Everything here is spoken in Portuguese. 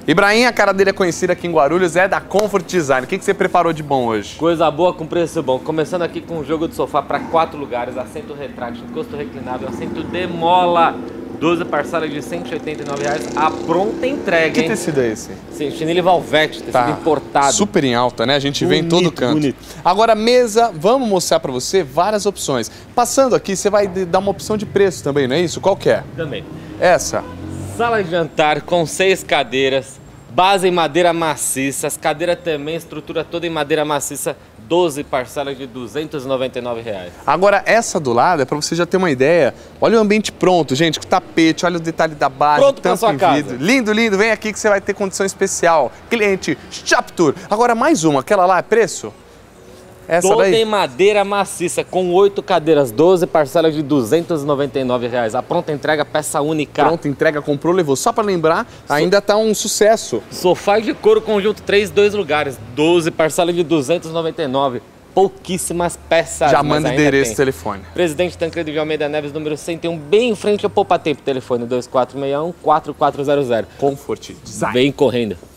Ibrahim, a cara dele é conhecida aqui em Guarulhos, é da Comfort Design. O que você preparou de bom hoje? Coisa boa com preço bom. Começando aqui com um jogo de sofá para 4 lugares, assento retrátil, encosto reclinável, assento de mola. 12 parcelas de R$ 189, a pronta entrega, hein? Que tecido é esse? Sim, chinelo Valvete, tecido importado. Super em alta, né? A gente vê em todo canto. Bonito. Agora, mesa, vamos mostrar pra você várias opções. Passando aqui, você vai dar uma opção de preço também, não é isso? Qual que é? Também. Essa. Sala de jantar com 6 cadeiras, base em madeira maciça, as cadeiras também, estrutura toda em madeira maciça, 12 parcelas de R$ 299. Agora, essa do lado é para você já ter uma ideia. Olha o ambiente pronto, gente, com tapete, olha o detalhe da base, pronto pra sua casa. Vidro. Lindo, lindo, vem aqui que você vai ter condição especial. Cliente Shoptour. Agora, mais uma, aquela lá é preço? Essa toda daí? em madeira maciça, com 8 cadeiras, 12 parcelas de R$ 299. A pronta entrega, peça única. Pronta entrega, comprou, levou. Só para lembrar, ainda tá um sucesso. Sofá de couro conjunto 3, 2 lugares, 12 parcelas de R$ 299. Pouquíssimas peças. Já manda endereço e telefone. Presidente Tancredo de Almeida Neves, número 101, bem em frente ao Poupa Tempo. Telefone 2461-4400. Comfort Design. Vem correndo.